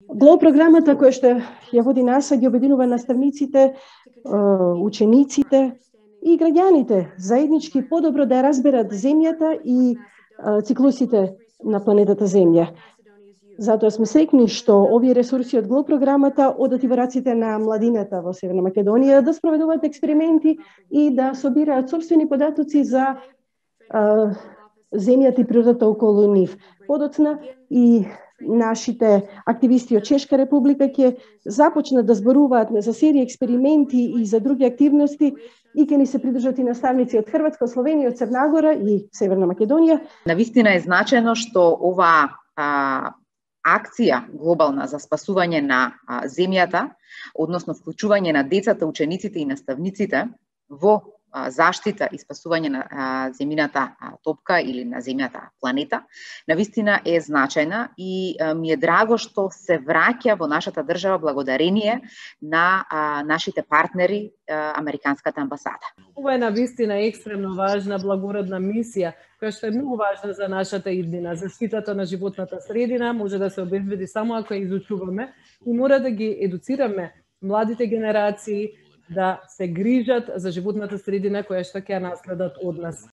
Глоу програмата која што ја води НАСА ги обединува наставниците, учениците и граѓаните заеднички подобро да ја разберат земјата и циклусите на планетата Земја. Затоа сме среќни што овие ресурси од Глоу програмата одат и во раците на младината во Северна Македонија да спроведуваат експерименти и да собираат собствени податоци за земјата и природата околу нив. Подоцна и нашите активисти од Чешка република ќе започнат да зборуваат за серија експерименти и за други активности и ќе ни се придружат и наставници од Хрватска, Словенија, од Црна Гора и Северна Македонија. Навистина е значајно што ова акција глобална за спасување на земјата, односно вклучување на децата, учениците и наставниците во заштита и спасување на земјината топка или на земјата планета, навистина е значајна и ми е драго што се враќа во нашата држава благодарение на нашите партнери, Американската амбасада. Ова е навистина екстремно важна благородна мисија, која што е многу важна за нашата иднина. Заштитата на животната средина може да се обезбеди само ако ја изучуваме и мора да ги едуцираме младите генерации да се грижат за животната средина која што ќе ја наследат од нас.